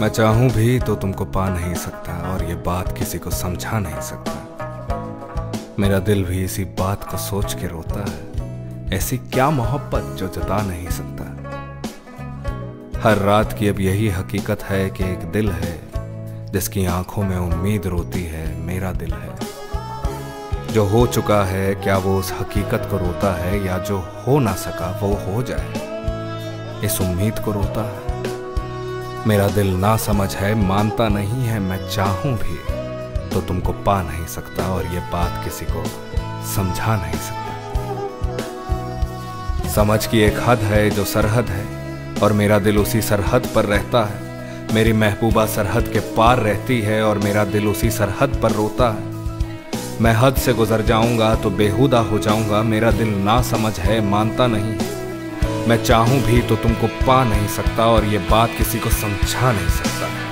मैं चाहूं भी तो तुमको पा नहीं सकता और ये बात किसी को समझा नहीं सकता। मेरा दिल भी इसी बात को सोच के रोता है, ऐसी क्या मोहब्बत जो जता नहीं सकता। हर रात की अब यही हकीकत है कि एक दिल है जिसकी आंखों में उम्मीद रोती है, मेरा दिल है। जो हो चुका है क्या वो उस हकीकत को रोता है, या जो हो ना सका वो हो जाए इस उम्मीद को रोता है। मेरा दिल ना समझ है, मानता नहीं है, मैं चाहूं भी तो तुमको पा नहीं सकता और ये बात किसी को समझा नहीं सकता। समझ की एक हद है जो सरहद है और मेरा दिल उसी सरहद पर रहता है। मेरी महबूबा सरहद के पार रहती है और मेरा दिल उसी सरहद पर रोता है। मैं हद से गुजर जाऊंगा तो बेहुदा हो जाऊंगा। मेरा दिल ना समझ है, मानता नहीं, मैं चाहूं भी तो तुमको पा नहीं सकता और ये बात किसी को समझा नहीं सकता।